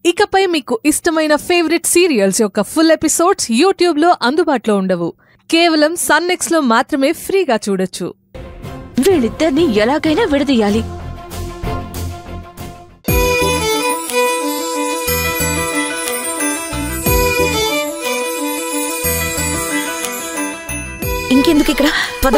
ఇకపై మీకు ఇష్టమైన ఫేవరెట్ సీరియల్స్ యొక్క ఫుల్ ఎపిసోడ్స్ యూట్యూబ్ లో అందుబాటులో ఉండవు. కేవలం సన్నెక్స్ లో మాత్రమే ఫ్రీగా చూడొచ్చు. వీళ్ళిద్దరిని ఎలాగైనా విడదీయాలి. ఇంకెందుకు ఇక్కడ పద.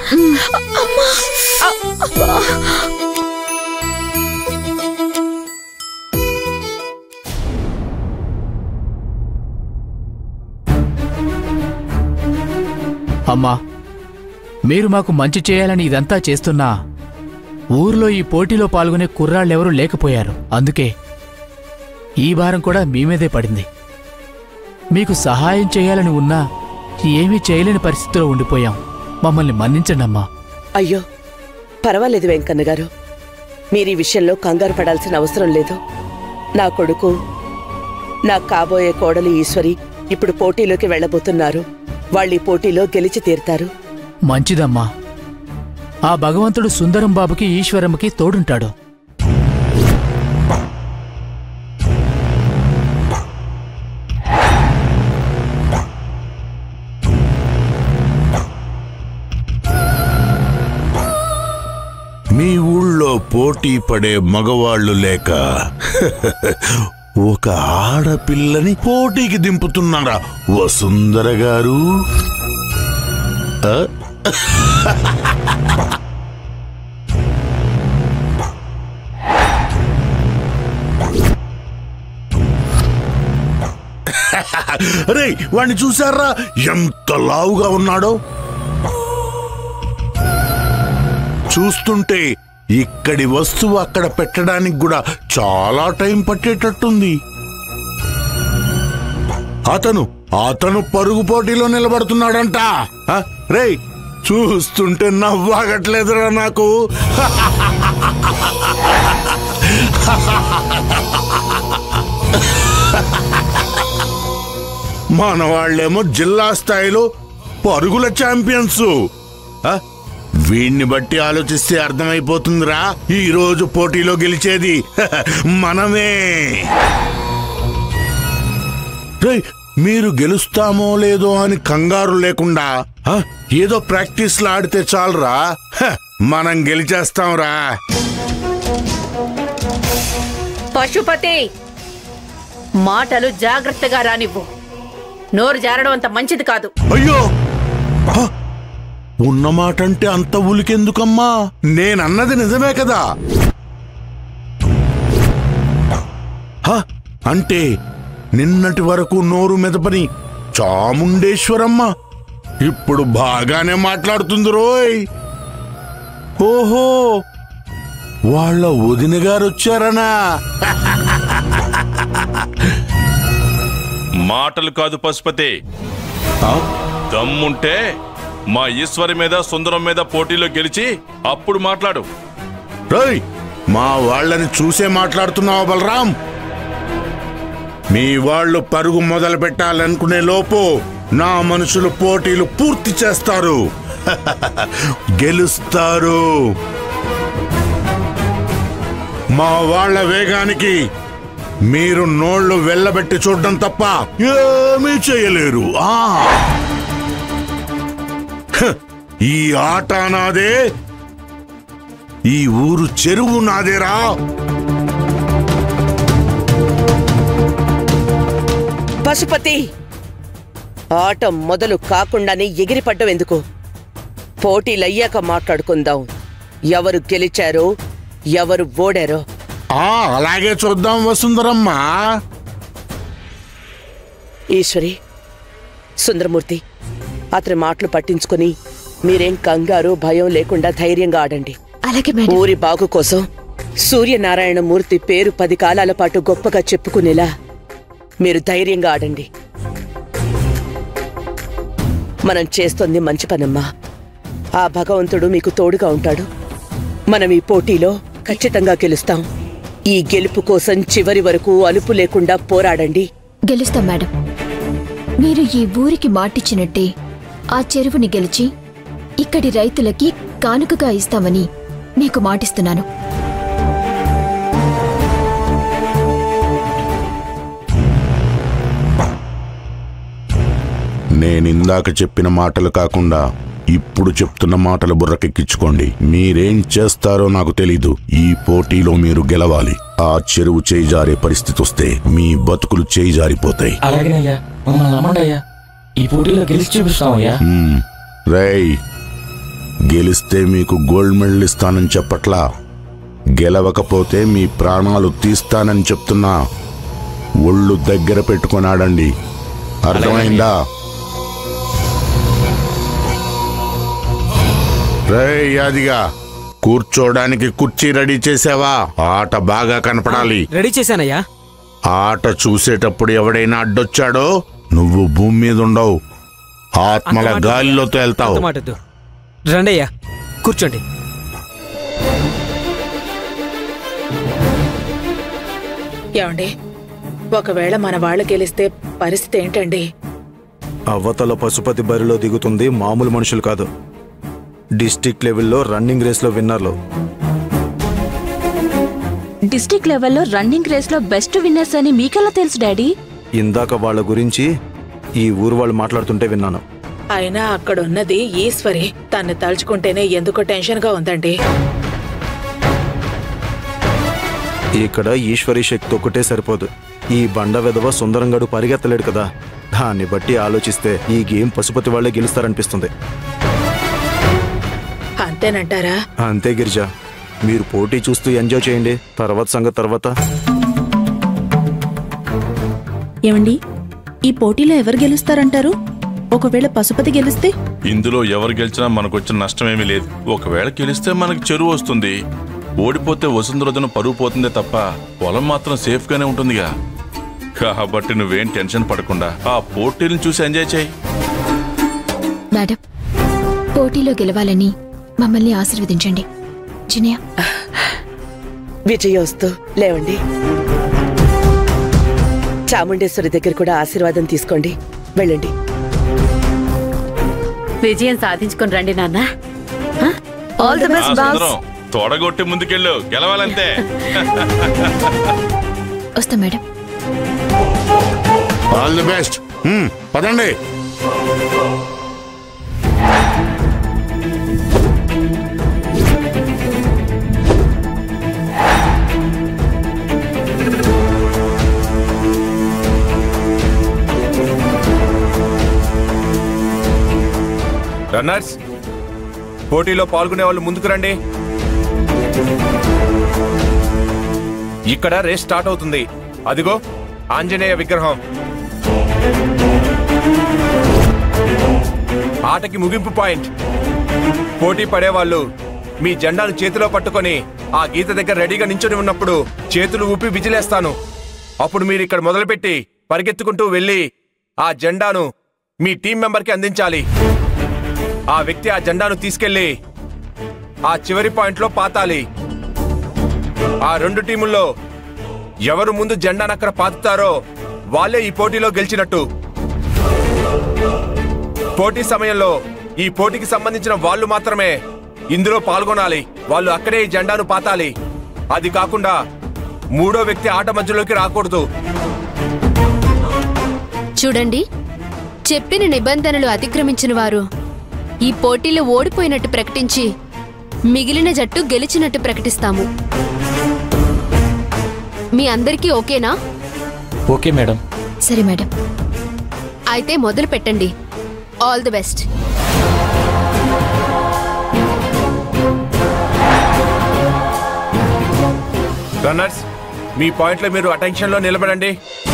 అమ్మా, మీరు మాకు మంచి చేయాలని ఇదంతా చేస్తున్నా ఊర్లో ఈ పోటీలో పాల్గొనే కుర్రాళ్ళెవరూ లేకపోయారు. అందుకే ఈ భారం కూడా మీ మీదే పడింది. మీకు సహాయం చేయాలని ఉన్నా ఏమీ చేయలేని పరిస్థితిలో ఉండిపోయాం. మమ్మల్ని మన్నించండమ్మా. అయ్యో, పర్వాలేదు వెంకన్న గారు. మీరీ విషయంలో కంగారు పడాల్సిన అవసరం లేదు. నా కొడుకు, నా కాబోయే కోడలు ఈశ్వరి ఇప్పుడు పోటీలోకి వెళ్లబోతున్నారు. వాళ్ళీ పోటీలో గెలిచి తీరుతారు. మంచిదమ్మా. ఆ భగవంతుడు సుందరం బాబుకి ఈశ్వరమ్మకి తోడుంటాడు. మీ ఊళ్ళో పోటీ పడే మగవాళ్లు లేక ఒక ఆడపిల్లని పోటీకి దింపుతున్నారా వసుంధర గారు? అరే, వాణ్ణి చూసారా ఎంత లావుగా ఉన్నాడో? చూస్తుంటే ఇక్కడి వస్తువు అక్కడ పెట్టడానికి కూడా చాలా టైం పట్టేటట్టుంది. అతను పరుగు పోటీలో నిలబడుతున్నాడంట. రేయ్, చూస్తుంటే నవ్వాగట్లేదురా నాకు. మన వాళ్ళేమో జిల్లా స్థాయిలో పరుగుల ఛాంపియన్స్. వీణ్ణి బట్టి ఆలోచిస్తే అర్థమైపోతుందిరా, ఈ రోజు పోటీలో గెలిచేది మనమే. మీరు గెలుస్తామో లేదో అని కంగారు లేకుండా ఏదో ప్రాక్టీస్లో ఆడితే చాలరా, మనం గెలిచేస్తాంరా. పశుపతి, మాటలు జాగ్రత్తగా రానివ్వు. నోరు జారడం అంత మంచిది కాదు. అయ్యో, ఉన్నమాటంటే అంత ఉలికెందుకమ్మా? నేనన్నది నిజమే కదా. అంటే నిన్నటి వరకు నోరు మెదపని చాముండేశ్వరమ్మ ఇప్పుడు బాగానే మాట్లాడుతుంది రోయ్. ఓహో, వాళ్ళ వదిన గారు వచ్చారనా? మాటలు కాదు పశుపతి, దమ్ముంటే మా ఈశ్వరి మీద సుందరం మీద పోటీలో గెలిచి అప్పుడు మాట్లాడు. రోయ్, మా వాళ్ళని చూసే మాట్లాడుతున్నావా బలరాం? మీ వాళ్ళు పరుగు మొదలు పెట్టాలనుకునే లోపు నా మనుషులు పోటీలు పూర్తి చేస్తారు, గెలుస్తారు. మా వాళ్ళ వేగానికి మీరు నోళ్లు వెళ్ళబెట్టి చూడడం తప్ప ఏమీ చేయలేరు. ఈ ఆట నాదే, ఈ ఊరు చెరువు నాదేరా. పశుపతి, ఆట మొదలు కాకుండానే ఎగిరిపడ్డం ఎందుకు? పోటీలయ్యాక మాట్లాడుకుందాం. ఎవరు గెలిచారో, ఎవరు ఓడారో. అలాగే చూద్దాం వసుంధరమ్మా. ఈశ్వరి, సుందరమూర్తి, అతని మాటలు పట్టించుకుని మీరేం కంగారు భయం లేకుండా ధైర్యంగా ఆడండి. అలాగే మేడం. ఊరి బాగు కోసం సూర్యనారాయణమూర్తి పేరు 10 కాలాల పాటు గొప్పగా చెప్పుకునేలా మీరు ధైర్యంగా ఆడండి. మనం చేస్తోంది మంచి పనమ్మా. ఆ భగవంతుడు మీకు తోడుగా ఉంటాడు. మనం ఈ పోటీలో ఖచ్చితంగా గెలుస్తాం. ఈ గెలుపు కోసం చివరి వరకు అలుపు లేకుండా పోరాడండి. గెలుస్తాం మేడం. మీరు ఈ ఊరికి మాటిచ్చినట్టే ఆ చెరువుని గెలిచి ఇక్కడి రైతులకి కానుకగా ఇస్తామని మీకు మాటిస్తున్నాను. నేనిందాక చెప్పిన మాటలు కాకుండా ఇప్పుడు చెప్తున్న మాటలు బుర్రకెక్కించుకోండి. మీరేం చేస్తారో నాకు తెలీదు. ఈ పోటీలో మీరు గెలవాలి. ఆ చెరువు చేయి జారే పరిస్థితి వస్తే మీ బతుకులు చేయి జారిపోతాయి. అలాగేనయ్యా, మమ్మల్ని నమ్మండయ్యా. ఈ పోటీలో గెలిచి చూపిస్తామయ్యా. రేయ్, గెలిస్తే మీకు గోల్డ్ మెడల్ ఇస్తానని చెప్పట్లా, గెలవకపోతే మీ ప్రాణాలు తీస్తానని చెప్తున్నా. ఒళ్ళు దగ్గర పెట్టుకొని ఆడండి, అర్థమైందా? రేయ్ యాదిగా, కూర్చోడానికి కుర్చీ రెడీ చేసావా? ఆట బాగా కనపడాలి. రెడీ చేశానయ్యా. ఆట చూసేటప్పుడు ఎవడైనా అడ్డొచ్చాడో నువ్వు భూమి మీద ఉండవు, ఆత్మల గాలిలో తేల్తావు. రండయ్యా, కూర్చోండి. ఏమండి, ఒకవేళ మన వాళ్ళు గెలిస్తే పరిస్థితి ఏంటండి? అవతల పశుపతి బరిలో దిగుతుంది మామూలు మనుషులు కాదు, డిస్ట్రిక్ట్ లెవెల్లో రన్నింగ్ రేస్లో విన్నర్లు. డిస్ట్రిక్ట్ లెవెల్లో రన్నింగ్ రేస్ లో బెస్ట్ విన్నర్స్ అని మీకెలా తెలుసు డాడీ? ఇందాక వాళ్ళ గురించి ఈ ఊరు వాళ్ళు మాట్లాడుతుంటే విన్నాను. అయినా అక్కడున్నది ఈశ్వరి. తన్ని తలుచుకుంటేనే ఎందుకో టెన్షన్ గా ఉందండి. ఇక్కడ ఈశ్వరి శక్తి ఒక్కటే సరిపోదు. ఈ బండ వెధవ సుందరంగాడు పరిగెత్తలేడు కదా, దాన్ని బట్టి ఆలోచిస్తే ఈ గేమ్ పశుపతి వాళ్లే గెలుస్తారనిపిస్తుంది. అంతేనంటారా? అంతే గిరిజ, మీరు పోటీ చూస్తూ ఎంజాయ్ చేయండి, తర్వాత సంగతి తర్వాత. ఏమండి, ఈ పోటీలో ఎవరు గెలుస్తారంటారు? ఒకవేళ పశుపతి గెలిస్తే? ఇందులో ఎవరు గెలిచినా మనకొచ్చిన నష్టమేమీ లేదు. ఒకవేళ గెలిస్తే మనకి చెరువు వస్తుంది, ఓడిపోతే వసుంధరదను పరువు పోతుందే తప్ప పొలం మాత్రం సేఫ్ గానే ఉంటుందిగా. కాబట్టి నువ్వేం టెన్షన్ పడకుండా ఆ పోటీలను చూసి ఎంజాయ్ చేయి. మేడం, పోటీలో గెలవాలని మమ్మల్ని ఆశీర్వదించండి. జినియా, విజయోస్తు. లేవండి, చాముండేశ్వరి దగ్గర కూడా ఆశీర్వాదం తీసుకోండి. వెళ్ళండి. విజయం సాధించుకొని రండి నాన్న. All the best boss. తోడగొట్టి ముందుకెళ్ళు, గెలవాలంతే. వస్తా మేడం. All the best. పదండి. రన్నర్స్, పోటీలో పాల్గొనే వాళ్ళు ముందుకు రండి. ఇక్కడ రేస్ స్టార్ట్ అవుతుంది. అదిగో ఆంజనేయ విగ్రహం. ఆటకి ముగింపు పాయింట్. పోటీ పడేవాళ్ళు మీ జెండాను చేతిలో పట్టుకొని ఆ గీత దగ్గర రెడీగా నించొని ఉన్నప్పుడు చేతులు ఊపి విజిలేస్తాను. అప్పుడు మీరు ఇక్కడ మొదలుపెట్టి పరిగెత్తుకుంటూ వెళ్ళి ఆ జెండాను మీ టీం మెంబర్కి అందించాలి. ఆ వ్యక్తి ఆ జెండాను తీసుకెళ్లి ఆ చివరి పాయింట్లో పాతాలి. ఆ రెండు టీముల్లో ఎవరు ముందు జెండాను అక్కడ పాతుతారో వాళ్ళే ఈ పోటీలో గెలిచినట్టు. పోటీ సమయంలో ఈ పోటీకి సంబంధించిన వాళ్ళు మాత్రమే ఇందులో పాల్గొనాలి. వాళ్ళు అక్కడే ఈ జెండాను పాతాలి. అది కాకుండా మూడో వ్యక్తి ఆట మధ్యలోకి రాకూడదు. చూడండి, చెప్పిన నిబంధనలు అతిక్రమించిన వారు ఈ పోటీలో ఓడిపోయినట్టు ప్రకటించి మిగిలిన జట్టు గెలిచినట్టు ప్రకటిస్తాము. మీ అందరికీ ఓకేనా? Okay madam. సరే మేడం. అయితే మొదలు పెట్టండి. All the best. రన్నర్స్, మీ పాయింట్లో మీరు అటెన్షన్లో నిలబడండి.